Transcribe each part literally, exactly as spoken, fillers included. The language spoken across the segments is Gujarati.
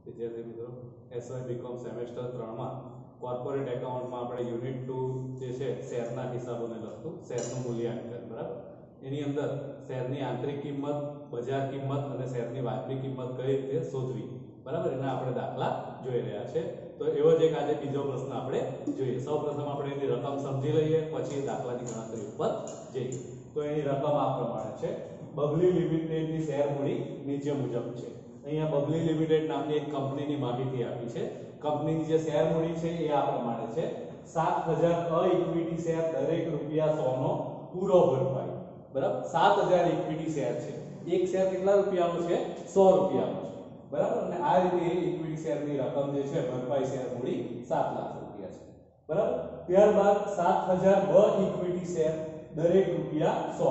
વિદ્યાર્થી મિત્રો એસવાય બીકોમ સેમેસ્ટર ત્રણ માં કોર્પોરેટ એકાઉન્ટમાં આપણે યુનિટ ટુ જે છે શેરના હિસાબોને લગતું શેરનું મૂલ્યાંકન બરાબર એની અંદર શેરની આંતરિક કિંમત બજાર કિંમત અને શેરની વાજબી કિંમત કઈ રીતે શોધવી બરાબર એના આપણે દાખલા જોઈ રહ્યા છે તો એવો જ એક આજે બીજો પ્રશ્ન આપણે જોઈએ સૌપ્રથમ આપણે એની રકમ સમજી લઈએ પછી દાખલાની ગણતરી ઉપર જઈએ તો એની રકમ આ પ્રમાણે છે બબલી લિમિટેડની શેર મૂડી નીચે મુજબ છે અહીંયા બબલી લિમિટેડ નામની એક કંપનીની માહિતી આપી છે કંપનીની જે શેર મૂડી છે એ આ પ્રમાણે છે સાત હજાર અ ઇક્વિટી શેર દરેક રૂપિયા સો નો પૂરો ભરપાઈ બરાબર સાત હજાર ઇક્વિટી શેર છે એક શેર કેટલા રૂપિયાનો છે સો રૂપિયાનો છે બરાબર અને આ રીતે ઇક્વિટી શેરની રકમ જે છે ભરપાઈ શેર મૂડી સાત લાખ રૂપિયા છે બરાબર ત્યારબાદ સાત હજાર બ ઇક્વિટી શેર દરેક રૂપિયા સો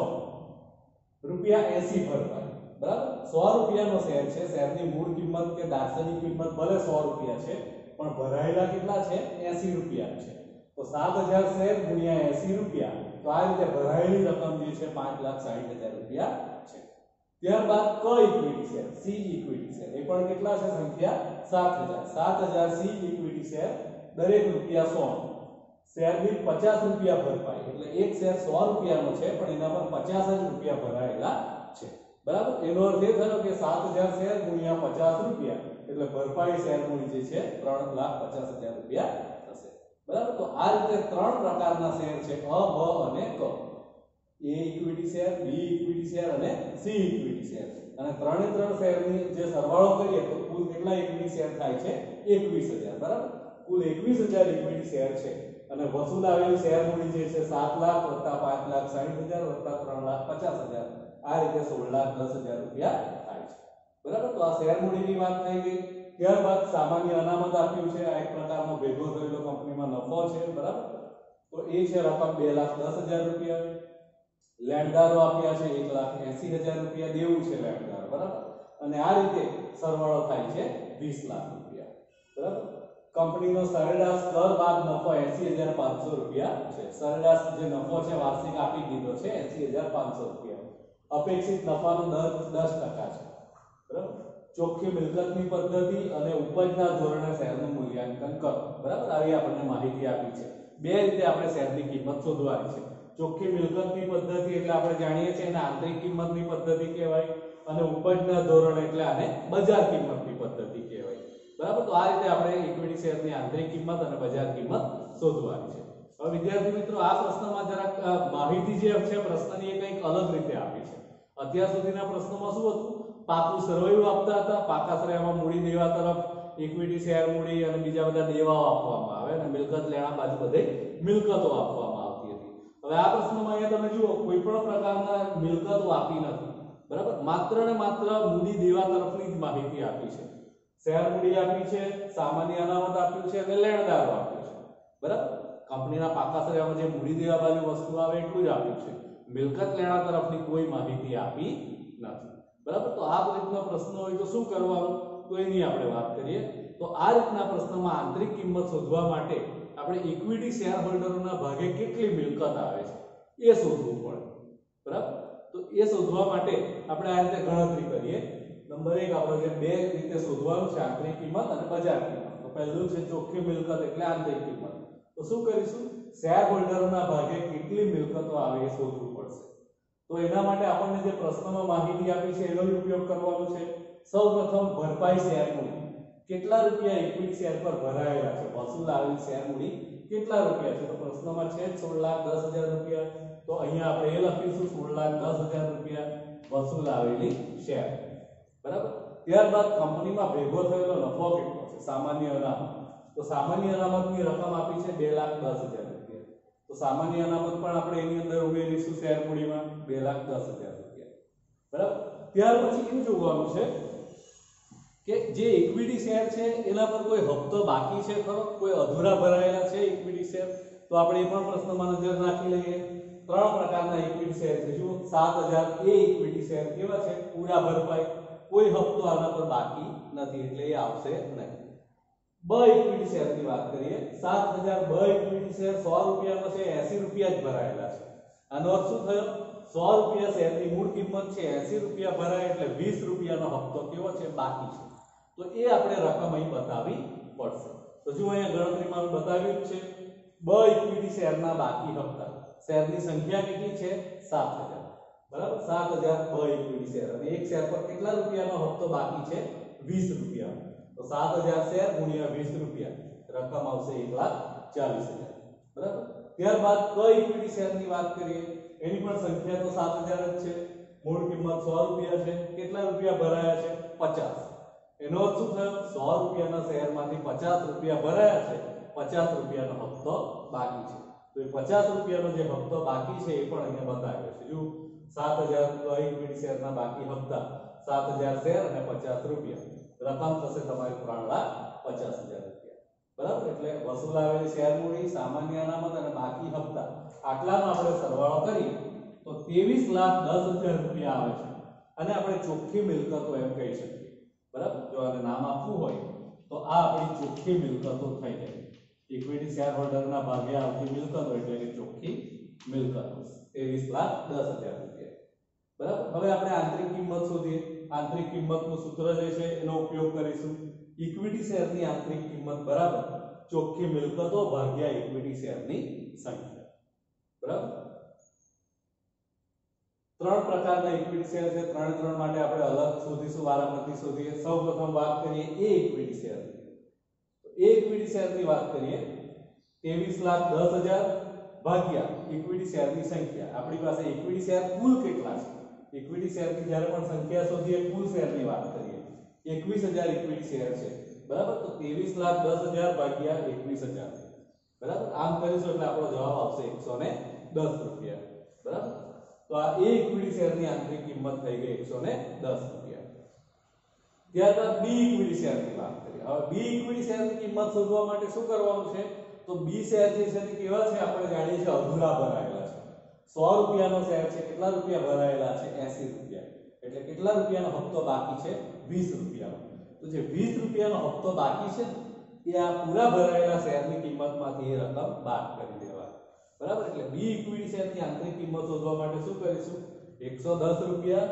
રૂપિયા એંસી ભરપાઈ બરાબર સો રૂપિયાનો શેર છે શેરની મૂળ કિંમત કે દાર્શનિક કિંમત ભલે સો રૂપિયા છે પણ ભરાયેલા કેટલા છે એંસી રૂપિયા છે તો સાત હજાર શેર ગુણ્યા એંસી રૂપિયા તો આ રીતે ભરાયેલી રકમ જે છે પાંચ લાખ સાઠ હજાર રૂપિયા છે ત્યારબાદ ક equity share C equity share એ પણ કેટલા છે સંખ્યા સાત હજાર સાત હજાર સી ઇક્વિટી શેર દરેક રૂપિયા સો શેરની પચાસ રૂપિયા ભરપાઈ એટલે એક શેર સો રૂપિયાનો છે પણ એના પર પચાસ જ રૂપિયા ભરાયેલા છે બરાબર એનો અર્થ એ થયો કે સાત હજાર શેર ગુણ્યા પચાસ રૂપિયા એટલે ભરપાઈ શેર મૂડી જે છે ત્રણ લાખ પચાસ હજાર રૂપિયા થશે બરાબર તો આ રીતે ત્રણ પ્રકારના શેર છે અ બ અને ક એ equity share B equity share અને સી ઇક્વિટી શેર અને ત્રણે ત્રણ શેરની જે સરવાળો કરીએ તો કુલ કેટલા ઇક્વિટી શેર થાય છે એકવીસ હજાર બરાબર કુલ એકવીસ હજાર ઇક્વિટી શેર છે અને વસૂલ આવેલી શેર મૂડી જે છે સાત લાખ વત્તા પાંચ લાખ સાઠ હજાર વત્તા ત્રણ લાખ પચાસ હજાર આ રીતે સોળ લાખ દસ હજાર રૂપિયા થાય છે બરાબર તો આ શેર મૂડીની વાત થઈ ગઈ ત્યારબાદ સામાન્ય અનામત આપ્યું છે આ એક પ્રકારનો ભેગો થયેલો કંપનીમાં નફો છે બરાબર તો એ છે રકમ બે લાખ દસ હજાર રૂપિયા લેણદારો આપ્યા છે એક લાખ એંસી હજાર રૂપિયા દેવું છે લેણદાર બરાબર અને આ રીતે સરવાળો થાય છે વીસ લાખ રૂપિયા બરાબર કંપનીનો સરેરાશ કર બાદ નફો એંસી હજાર પાંચસો રૂપિયા છે સરેરાશ જે નફો છે વાર્ષિક આપી દીધો છે એંસી હજાર પાંચસો રૂપિયા અપેક્ષિત નફાનો દર દસ ટકા છે બરાબર ચોખ્ખી મિલકતની પદ્ધતિ અને ઉપજના ધોરણે શેરનું મૂલ્યાંકન કરો બરાબર આવી આપણને માહિતી આપી છે બે રીતે આપણે શેરની કિંમત શોધવાની છે ચોખ્ખી મિલકતની પદ્ધતિ એટલે આપણે જાણીએ છીએ એને આંતરિક કિંમતની પદ્ધતિ કહેવાય અને ઉપજના ધોરણ એટલે આને બજાર કિંમતની પદ્ધતિ કહેવાય બરાબર તો આ રીતે આપણે ઇક્વિટી શેરની આંતરિક કિંમત અને બજાર કિંમત શોધવાની છે હવે વિદ્યાર્થી મિત્રો આ પ્રશ્નમાં જરાક માહિતી જે છે પ્રશ્નની એ કંઈક અલગ રીતે આપી છે અત્યાર સુધીના પ્રશ્નોમાં શું હતું પાકું સરવૈયું આપતા હતા પાકા સરવૈયામાં મૂડી દેવા તરફ ઇક્વિટી શેર મૂડી અને બીજા બધા દેવાઓ આપવામાં આવે અને મિલકત લેણા બાજુ બધે મિલકતો આપવામાં આવતી હતી હવે આ પ્રશ્નમાં અહીંયા તમે જુઓ કોઈ પણ પ્રકારના મિલકતો આપી નથી બરાબર માત્ર ને માત્ર મૂડી દેવા તરફની જ માહિતી આપી છે શેર મૂડી આપી છે સામાન્ય અનામત આપ્યું છે અને લેણદારો આપ્યું છે બરાબર કંપનીના પાકા સરવૈયામાં જે મૂડી દેવા બાજુ વસ્તુ આવે એટલું જ આપ્યું છે મિલકત લેણા તરફની કોઈ માહિતી આપી નથી બરાબર તો આ રીતનો પ્રશ્ન હોય તો શું કરવાનું તો એની આપણે વાત કરીએ તો આ રીતના પ્રશ્નમાં આંતરિક કિંમત શોધવા માટે આપણે ઇક્વિટી શેર હોલ્ડરોના ભાગે કેટલી મિલકત આવે છે એ શોધવું પડે બરાબર તો એ શોધવા માટે આપણે આ રીતે ગણતરી કરીએ નંબર એક આપણે જે બે રીતે શોધવાનું છે આંતરિક કિંમત અને બજાર કિંમત તો પહેલું છે ચોખ્ખી મિલકત એટલે આંતરિક કિંમત તો શું કરીશું શેર હોલ્ડરોના ભાગે કેટલી મિલકતો આવે એ શોધવું પડશે તો એના માટે આપણને જે પ્રશ્નમાં માહિતી આપી છે એનો ઉપયોગ કરવાનો છે સૌપ્રથમ ભરપાઈ શેર મૂડી કેટલા રૂપિયા ઇક્વિટી શેર પર ભરાયેલા છે વસૂલ આવેલી શેર મૂડી કેટલા રૂપિયા છે તો પ્રશ્નમાં છે સોળ લાખ દસ હજાર રૂપિયા તો અહીંયા આપણે એ લખીશું સોળ લાખ દસ હજાર રૂપિયા વસૂલ આવેલી શેર બરાબર ત્યારબાદ કંપનીમાં ભેગો થયેલો નફો કેટલો છે સામાન્ય અનામત તો સામાન્ય અનામતની રકમ આપી છે બે લાખ દસ હજાર રૂપિયા તો સામાન્ય અનામત પણ આપણે એની અંદર ઉમેરીશું શેર મૂડીમાં બે લાખ દસ હજાર રૂપિયા બરાબર ત્યાર પછી એ જોવાનું છે કે જે ઇક્વિટી શેર છે એના પર કોઈ હપ્તો બાકી છે ખરો કોઈ અધૂરા ભરાયેલા છે ઇક્વિટી શેર તો આપણે એ પણ પ્રશ્નમાં નજર નાખી લઈએ ત્રણ પ્રકારના ઇક્વિટી શેર છે જુઓ સાત હજાર એ ઇક્વિટી શેર કેવા છે પૂરા ભરપાઈ કોઈ હપ્તો આના પર બાકી નથી એટલે એ આવશે નહીં બ ઇક્વિટી શેરની વાત કરીએ સાત હજાર બ ઇક્વિટી શેર સો રૂપિયાનો છે એંસી રૂપિયા જ ભરાયેલા છે આનો અર્થ શું થયો સો રૂપિયા શેરની મૂળ કિંમત છે એંસી રૂપિયા ભરાય એટલે વીસ રૂપિયાનો હપ્તો કેવો છે બાકી છે તો એ આપણે રકમ અહીં બતાવવી પડશે. તો જો અહીંયા ગણતરીમાં બતાવ્યું જ છે બ ઇક્વિટી શેરના બાકી હપ્તા. શેરની સંખ્યા કેટલી છે? સાત હજાર. બરાબર, સાત હજાર બ ઇક્વિટી શેર અને એક શેર પર કેટલા રૂપિયાનો હપ્તો બાકી છે? વીસ રૂપિયા. તો સાત હજાર શેર ગુણ્યા વીસ રૂપિયા, રકમ આવશે એક લાખ ચાલીસ હજાર. બરાબર. ત્યારબાદ ક ઇક્વિટી શેરની વાત કરીએ, એની પણ સંખ્યા તો સાત હજાર જ છે. મૂળ કિંમત સો રૂપિયા છે. કેટલા રૂપિયા ભરાયા છે? પચાસ. એનો અર્થ શું થયો? સો રૂપિયાના શેરમાંથી પચાસ રૂપિયા ભરાયા છે, પચાસ રૂપિયાનો હપ્તો બાકી છે. તો એ પચાસ રૂપિયાનો જે હપ્તો બાકી છે એ પણ અહીંયા બતાવ્યો છે. જો સાત હજાર ક ઇક્વિટી શેરના બાકી હપ્તા સાત હજાર શેર અને પચાસ રૂપિયા, રકમ થશે તમારી ત્રણ લાખ પચાસ હજાર રૂપિયા. બરાબર. એટલે વસૂલાવેલી શેર મૂડી, સામાન્ય અનામત અને બાકી હપ્તા આટલાનો આપણે સરવાળો કરીએ તો ત્રેવીસ લાખ દસ હજાર રૂપિયા આવે છે. અને આપણે ચોખ્ખી મિલકતો એમ કહી શકીએ. બરાબર. જો આને નામ આપવું હોય તો આ આપણી ચોખ્ખી મિલકતો થઈ જાય. ઇક્વિટી શેર હોલ્ડરના ભાગે આવતી મિલકતો એટલે કે ચોખ્ખી મિલકતો ત્રેવીસ લાખ દસ હજાર રૂપિયા. બરાબર. હવે આપણે આંતરિક કિંમત શોધીએ. આંતરિક કિંમતનું સૂત્ર જે છે એનો ઉપયોગ કરીશું. ઇક્વિટી શેરની આંતરિક કિંમત બરાબર ચોખ્ખી મિલકતો ભાગ્યા ઇક્વિટી શેરની સંખ્યા. બરાબર. ત્રણ પ્રકારના ઇક્વિટી શેર છે. ત્રણ ત્રણ માટે આપણે અલગ શોધીશું, વારાફરતી શોધીએ. સૌપ્રથમ વાત કરીએ એ ઇક્વિટી શેરની. તો એ ઇક્વિટી શેરની વાત કરીએ ત્રેવીસ લાખ દસ હજાર ભાગ્યા ઇક્વિટી શેરની સંખ્યા. આપણી પાસે ઇક્વિટી શેર કુલ કેટલા છે? ઇક્વિટી શેરની જ્યારે પણ સંખ્યા શોધીએ કુલ શેરની વાત કરીએ એકવીસ હજાર ઇક્વિટી શેર છે. બરાબર. તો ત્રેવીસ લાખ દસ હજાર ભાગ્યા એકવીસ હજાર. બરાબર. આમ કરીશું એટલે આપણો જવાબ આવશે એકસો દસ રૂપિયા. બરાબર. તો આ એ ઇક્વિટી શેરની આંતરિક કિંમત થઈ ગઈ એકસો દસ રૂપિયા. ત્યારબાદ બી ઇક્વિટી શેરની વાત કરીએ. હવે બી ઇક્વિટી શેરની કિંમત શોધવા માટે શું કરવાનું છે? તો બી શેર જે છે તે કેવા છે? આપણે જાણીએ છીએ અધૂરા ભરાયેલા છે. સો રૂપિયાનો શેર છે. કેટલા રૂપિયા ભરાયેલા છે? એંસી રૂપિયા. એટલે કેટલા રૂપિયાનો હપ્તો બાકી છે? વીસ રૂપિયાનો. તો જે વીસ રૂપિયાનો હપ્તો બાકી છે એ આ પૂરા ભરાયેલા શેરની કિંમતમાંથી એ રકમ બાદ કરી દેવા. બરાબર. એટલે બી ઇક્વિટી શેરની આંતરિક કિંમત શોધવા માટે શું કરીશું? એકસો દસ રૂપિયા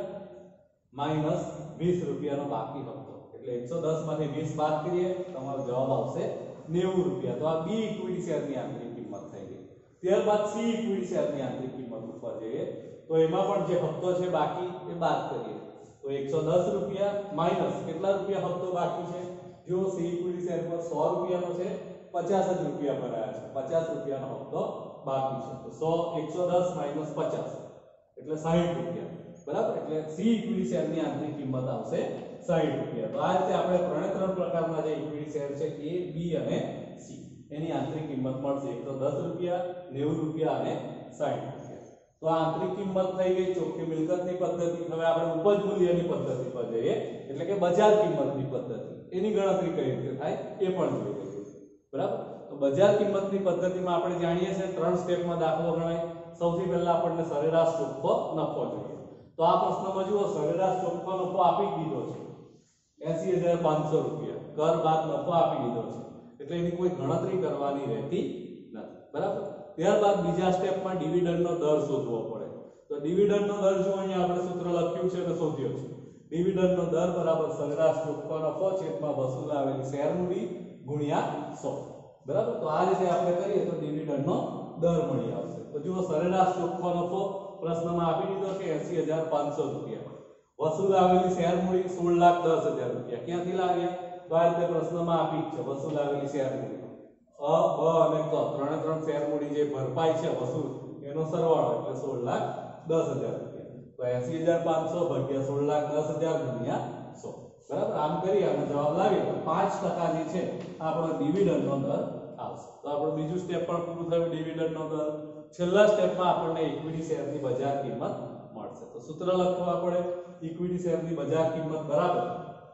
માઈનસ વીસ રૂપિયાનો બાકી હપ્તો. એટલે એકસો દસ માંથી વીસ બાદ કરીએ તમારો જવાબ આવશે નેવું રૂપિયા. તો આ બી ઇક્વિટી શેરની આંતરિક કિંમત થઈ ગઈ. ત્યારબાદ સી ઇક્વિટી શેરની આંતરિક કિંમત ઉપર જઈએ તો એમાં પણ જે હપ્તો છે બાકી એ બાદ કરીએ. તો એકસો દસ રૂપિયા માઈનસ કેટલા રૂપિયા હપ્તો બાકી છે? જો સી ઇક્વિટી શેર પર સો રૂપિયાનો છે, પચાસ જ રૂપિયા ભરાયા છે, પચાસ રૂપિયાનો હપ્તો બાકી છે. તો સો એકસો દસ માઈનસ પચાસ એટલે સાહીઠ રૂપિયા. બરાબર. એટલે સી ઇક્વિટી શેરની આંતરિક કિંમત આવશે સાહીઠ રૂપિયા. તો આ રીતે આપણે ત્રણે ત્રણ પ્રકારના જે ઇક્વિટી શેર છે એ, બી અને સી એની આંતરિક કિંમત મળશે એકસો દસ રૂપિયા, નેવું રૂપિયા અને સાહીઠ રૂપિયા. તો આ આંતરિક કિંમત થઈ ગઈ ચોખ્ખી મિલકતની પદ્ધતિ. હવે આપણે ઉપજ મૂલ્યની પદ્ધતિ પર જઈએ એટલે કે બજાર કિંમતની પદ્ધતિ. એની ગણતરી કઈ રીતે થાય એ પણ જોઈ લઈએ. બરાબર. તો બજાર કિંમતની પદ્ધતિમાં આપણે જાણીએ છીએ ત્રણ સ્ટેપમાં દાખલો ગણાય. સૌથી પહેલા આપણને સરેરાશ ચોખ્ખો નફો જોઈએ. તો આ પ્રશ્નમાં જુઓ સરેરાશ ચોખ્ખો નફો આપી દીધો છે એંસી હજાર પાંચસો રૂપિયા. કર બાદ નફો આપી દીધો છે એટલે એની કોઈ ગણતરી કરવાની રહેતી નથી. બરાબર. ત્યારબાદ બીજા સ્ટેપમાં ડિવિડન્ડનો દર શોધવો પડે. તો ડિવિડન્ડનો દર જો અહીંયા આપણે સૂત્ર લખ્યું છે અને શોધ્યો છે. ડિવિડન્ડનો દર બરાબર સરેરાશ ચોખ્ખો નફો છેદમાં વસૂલાવેલી શેર મૂડી ગુણ્યા સો. બરાબર. તો આ રીતે આપણે કરીએ તો ડિવિડન્ડનો દર મળી આવશે. તો જુઓ સરેરાશ ચોખ્ખો નફો પ્રશ્નમાં આપી દીધો છે એંસી હજાર પાંચસો રૂપિયા. વસૂલાવેલી શેર મૂડી સોળ લાખ દસ હજાર રૂપિયા. ક્યાંથી લાવ્યા? તો આ રીતે પ્રશ્નમાં આપી જ છે વસૂલાવેલી શેર મૂડી. અ, બ અને ક ત્રણે ત્રણ શેર મૂડી જે ભરપાઈ છે વસૂલ એનો સરવાળો એટલે સોળ લાખ દસ હજાર રૂપિયા. તો એંસી હજાર પાંચસો ભાગ્યા સોળ લાખ દસ હજાર ગુણ્યા સો. બરાબર. આમ કરી આનો જવાબ લાવીએ તો પાંચ ટકા જે છે આપણો ડિવિડન્ડનો દર આવશે. તો આપણું બીજું સ્ટેપ પણ પૂરું થયું ડિવિડન્ડનો દર. છેલ્લા સ્ટેપમાં આપણને ઇક્વિટી શેરની બજાર કિંમત મળશે. તો સૂત્ર લખવા પડે ઇક્વિટી શેરની બજાર કિંમત બરાબર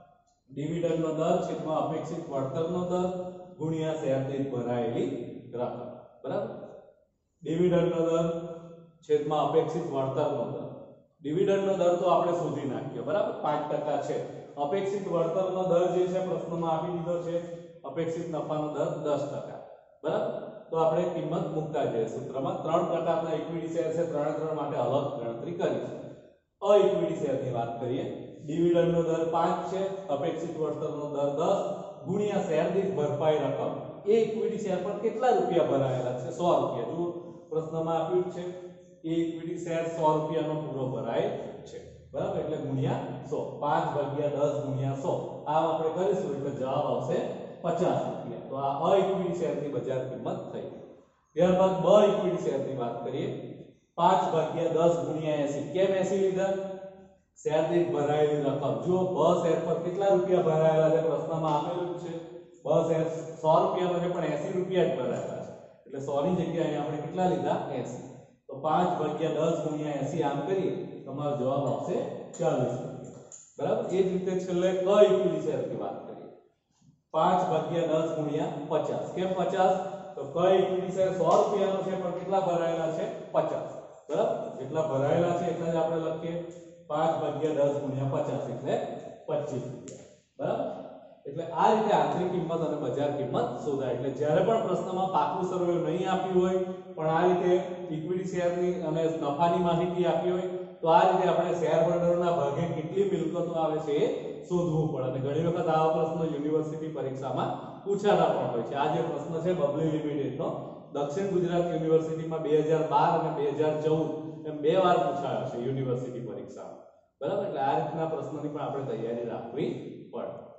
ડિવિડન્ડનો દર છેદમાં અપેક્ષિત વળતરનો દર ગુણ્યા શેર દીઠ ભરાયેલી રકમ. બરાબર. ડિવિડન્ડનો દર છેદમાં અપેક્ષિત વળતરનો દર. ડિવિડન્ડનો દર તો આપણે શોધી નાખ્યો. બરાબર. પાંચ ટકા છે. અપેક્ષિત વળતરનો દર જે છે પ્રશ્નમાં આપી દીધો છે અપેક્ષિત નફાનો દર દસ ટકા. બરાબર. તો આપણે કિંમત મૂકતા જઈએ સૂત્રમાં. ત્રણ પ્રકારના ઇક્વિટી શેર છે, ત્રણે ત્રણ માટે અલગ ગણતરી કરી છે. અ ઇક્વિટી શેરની વાત કરીએ ડિવિડન્ડનો દર પાંચ છે, અપેક્ષિત વળતરનો દર દસ ગુણ્યા શેર દીઠ ભરપાઈ રકમ. એ ઇક્વિટી શેર પર કેટલા રૂપિયા ભરાયેલા છે? સો રૂપિયા. જુઓ પ્રશ્નમાં આપ્યું છે એ ઇક્વિટી શેર સો રૂપિયાનો પૂરો ભરાય છે, બરાબર? એટલે ગુણ્યા સો. પાંચ ભાગ્યા દસ ગુણ્યા સો. આમ આપણે કરીશું એટલે જવાબ આવશે પચાસ રૂપિયા. તો આ અ ઇક્વિટી શેરની બજાર કિંમત થઈ. ત્યારબાદ બ ઇક્વિટી શેરની વાત કરીએ. પાંચ ભાગ્યા દસ ગુણ્યા એસી. કેમ એસી લીધા? શેર દીઠ ભરાયેલી રકમ. જો બ શેર પર કેટલા રૂપિયા ભરાયેલા છે પ્રશ્નમાં આપેલું છે. બ શેર સો રૂપિયાનો છે પણ એસી રૂપિયા જ ભરાયેલા છે, એટલે સો ની જગ્યાએ આપણે કેટલા લીધા? એસી. તો પાંચ ભાગ્યા દસ ગુણ્યા એસી આમ કરીએ તમારો જવાબ આવશે ચાલીસ રૂપિયા, બરાબર? એ જ રીતે છેલ્લે ક ઇક્વિટી શેરની વાત કરીએ. પાંચ ભાગ્યા દસ ગુણ્યા પચાસ. કેમ પચાસ? તો ક ઇક્વિટી શેર સો રૂપિયાનો છે પણ કેટલા ભરાયેલા છે? પચાસ, બરાબર? જેટલા ભરાયેલા છે એટલા જ આપણે લખીએ. પાંચ ભાગ્યા દસ ગુણ્યા પચાસ એટલે પચીસ રૂપિયા, બરાબર? એટલે આ રીતે આંતરિક કિંમત અને બજાર કિંમત શોધાય. એટલે જ્યારે પણ પ્રશ્નમાં પાકું સરવૈયું નહીં આપ્યું હોય પણ આ રીતે ઇક્વિટી શેરની અને નફાની માહિતી આપી હોય તો આ રીતે આપણે શેર હોલ્ડરોના ભાગે કેટલી મિલકતો આવે છે એ શોધવું પડે. અને ઘણી વખત આવા પ્રશ્નો યુનિવર્સિટી પરીક્ષામાં પૂછાતા પણ હોય છે. આ જે પ્રશ્ન છે બબલી લિમિટેડનો દક્ષિણ ગુજરાત યુનિવર્સિટીમાં બે હજાર બાર અને બે હજાર ચૌદ એમ બે વાર પૂછાયો છે યુનિવર્સિટી પરીક્ષામાં, બરાબર? એટલે આ રીતના પ્રશ્નોની પણ આપણે તૈયારી રાખવી પડે.